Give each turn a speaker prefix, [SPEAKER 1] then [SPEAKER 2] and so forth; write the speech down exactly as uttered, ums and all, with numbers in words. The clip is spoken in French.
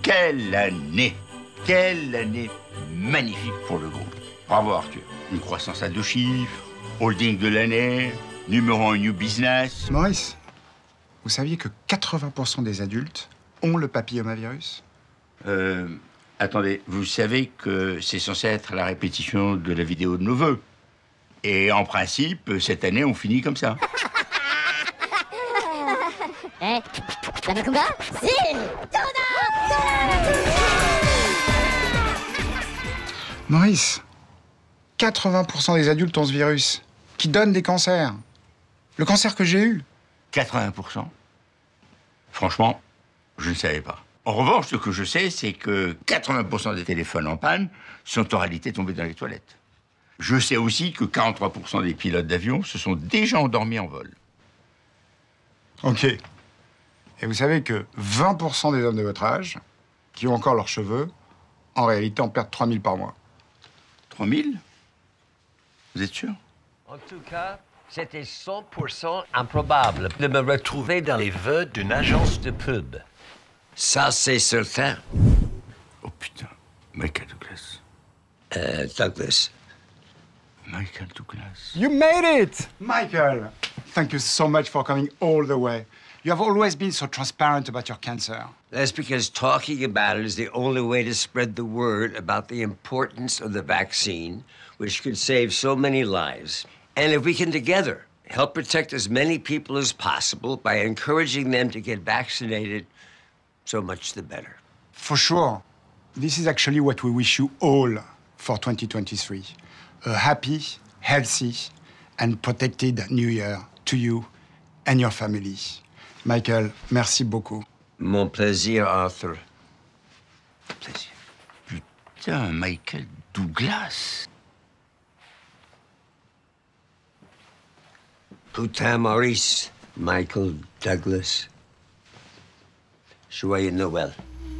[SPEAKER 1] Quelle année! Quelle année magnifique pour le groupe. Bravo Arthur. Une croissance à deux chiffres, holding de l'année, numéro un new business.
[SPEAKER 2] Maurice, vous saviez que quatre-vingts pour cent des adultes ont le papillomavirus?
[SPEAKER 1] Euh, attendez, vous savez que c'est censé être la répétition de la vidéo de nos vœux. Et en principe, cette année, on finit comme ça.
[SPEAKER 3] Eh, Tamakumba? Si!
[SPEAKER 2] Maurice, quatre-vingts pour cent des adultes ont ce virus, qui donne des cancers. Le cancer que j'ai eu.
[SPEAKER 1] quatre-vingts pour cent? Franchement, je ne savais pas. En revanche, ce que je sais, c'est que quatre-vingts pour cent des téléphones en panne sont en réalité tombés dans les toilettes. Je sais aussi que quarante-trois pour cent des pilotes d'avion se sont déjà endormis en vol.
[SPEAKER 2] Ok. Et vous savez que vingt pour cent des hommes de votre âge, qui ont encore leurs cheveux, en réalité en perdent trois mille par mois.
[SPEAKER 1] trois mille? Vous êtes sûr?
[SPEAKER 4] En tout cas, c'était cent pour cent improbable de me retrouver dans les vœux d'une agence de pub. Ça, c'est certain.
[SPEAKER 1] Oh putain, Michael Douglas.
[SPEAKER 4] Euh, Douglas.
[SPEAKER 1] Michael Douglas.
[SPEAKER 2] You made it! Michael, thank you so much for coming all the way. You have always been so transparent about your cancer.
[SPEAKER 4] That's because talking about it is the only way to spread the word about the importance of the vaccine, which could save so many lives. And if we can together help protect as many people as possible by encouraging them to get vaccinated, so much the better.
[SPEAKER 2] For sure. This is actually what we wish you all for twenty twenty-three. A happy, healthy, and protected New Year to you and your family. Michael, merci beaucoup.
[SPEAKER 4] Mon plaisir, Arthur.
[SPEAKER 1] Plaisir. Putain, Michael Douglas.
[SPEAKER 4] Putain, Maurice. Michael Douglas. Joyeux Noël.